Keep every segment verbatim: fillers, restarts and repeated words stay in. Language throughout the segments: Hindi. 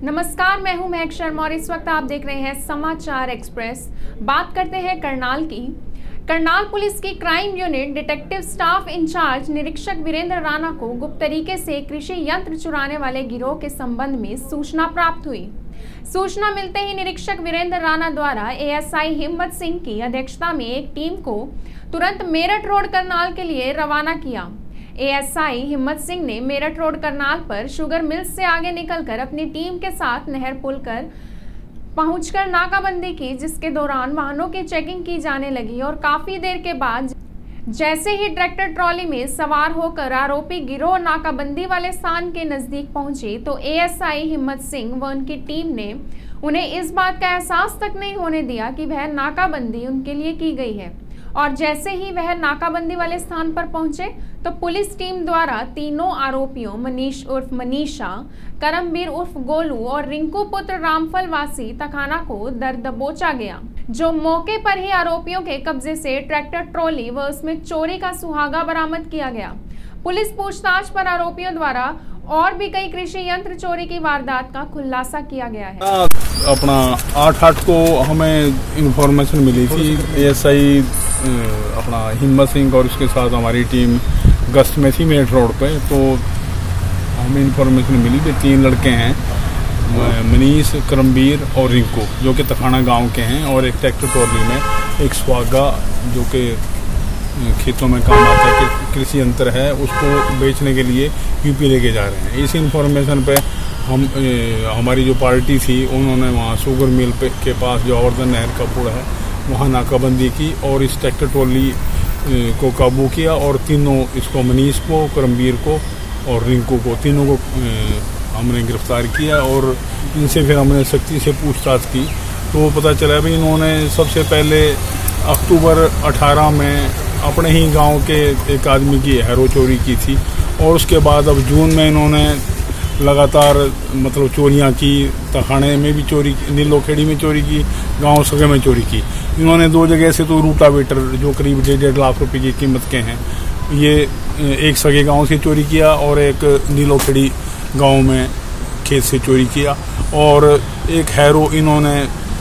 नमस्कार, मैं हूं महक शर्मा और इस वक्त आप देख रहे हैं समाचार एक्सप्रेस। बात करते हैं करनाल की। करनाल पुलिस की crime unit detective staff incharge निरीक्षक वीरेंद्र राणा को गुप्त तरीके से कृषि यंत्र चुराने वाले गिरोह के संबंध में सूचना प्राप्त हुई। सूचना मिलते ही निरीक्षक वीरेंद्र राणा द्वारा एएसआई हिम्मत सिंह की अध्यक्षता में एक टीम को तुरंत मेरठ रोड करनाल के लिए रवाना किया। एएसआई हिम्मत सिंह ने मेरठ रोड करनाल पर शुगर मिल्स से आगे निकलकर अपनी टीम के साथ नहर पुल कर पहुंचकर नाकाबंदी की, जिसके दौरान वाहनों की चेकिंग की जाने लगी और काफी देर के बाद जैसे ही ट्रैक्टर ट्रॉली में सवार होकर आरोपी गिरोह नाकाबंदी वाले स्थान के नजदीक पहुंचे तो एएसआई हिम्मत सिंह व उनकी टीम ने उन्हें इस बात का एहसास तक नहीं होने दिया कि वह नाकाबंदी उनके लिए की गई है। और जैसे ही वह नाकाबंदी वाले स्थान पर पहुंचे तो पुलिस टीम द्वारा तीनों आरोपियों मनीष उर्फ मनीषा, करमबीर उर्फ गोलू और रिंकू पुत्र रामफल वासी तखाना को दर दबोचा गया, जो मौके पर ही आरोपियों के कब्जे से ट्रैक्टर ट्रॉली व उसमें चोरी का सुहागा बरामद किया गया। पुलिस पूछताछ पर आरोपियों द्वारा और भी कई कृषि यंत्र चोरी की वारदात का खुलासा किया गया है। अपना आठ आठ को हमें इंफॉर्मेशन मिली थी, एएसआई अपना हिम्मत सिंह और उसके साथ हमारी टीम गश्त में थी मेरठ रोड पे। तो हमें इंफॉर्मेशन मिली कि तीन लड़के हैं, मनीष, करमबीर और रिंकू, जो कि तखाना गांव के हैं, और एक ट्रैक्टर ट्रॉली में एक सुहागा जो कि खेतों में काम आता है, कृषि यंत्र है, उसको बेचने के लिए यूपी लेके जा रहे हैं। इस इंफॉर्मेशन पे हम ए, हमारी जो पार्टी थी उन्होंने वहाँ शुगर मिल पे के पास जो आवर्धन नहर का पुल है वहाँ नाकाबंदी की और इस ट्रैक्टर ट्रॉली को काबू किया और तीनों, इसको मनीष को, करमबीर को और रिंकू को, तीनों को ए, हमने गिरफ्तार किया और इनसे फिर हमने सख्ती से पूछताछ की। तो पता चला भाई इन्होंने सबसे पहले अक्टूबर अठारह में अपने ही गांव के एक आदमी की हैरो चोरी की थी और उसके बाद अब जून में इन्होंने लगातार मतलब चोरियां की, तखाने में भी चोरी की, नीलोखेड़ी में चोरी की, गांव सगे में चोरी की। इन्होंने दो जगह से तो रूटावेटर जो करीब डेढ़ डेढ़ लाख रुपए की कीमत के हैं, ये एक सगे गांव से चोरी किया और एक नीलोखेड़ी गांव में खेत से चोरी किया और एक हैरो, इन्होंने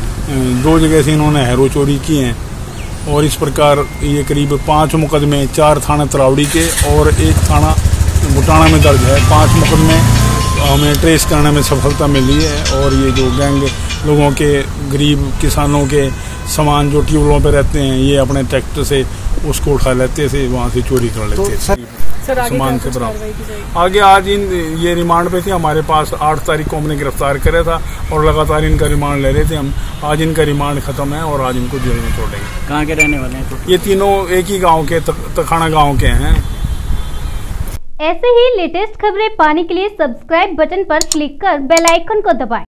दो जगह से इन्होंने हैरो चोरी की हैं और इस प्रकार ये करीब पांच मुकदमे, चार थाना तरावड़ी के और एक थाना बुटाना में दर्ज है। पांच मुकदमे हमें ट्रेस करने में सफलता मिली है और ये जो गैंग लोगों के, गरीब किसानों के सामान जो ट्यूबवेलों पे रहते हैं, ये अपने ट्रैक्टर से उसको उठा लेते थे, वहाँ से चोरी कर लेते थे सामान से बराबर। आगे आज इन ये रिमांड पे थे हमारे पास, आठ तारीख को हमने गिरफ्तार करा था और लगातार इनका रिमांड ले रहे थे हम। आज इनका रिमांड खत्म है और आज इनको जेल में छोड़ेंगे। कहाँ के रहने वाले हैं? ये तीनों एक ही गांव के, तखाना गांव के हैं। ऐसे ही लेटेस्ट खबरें पाने के लिए सब्सक्राइब बटन पर क्लिक कर बेल आइकन को दबाएं।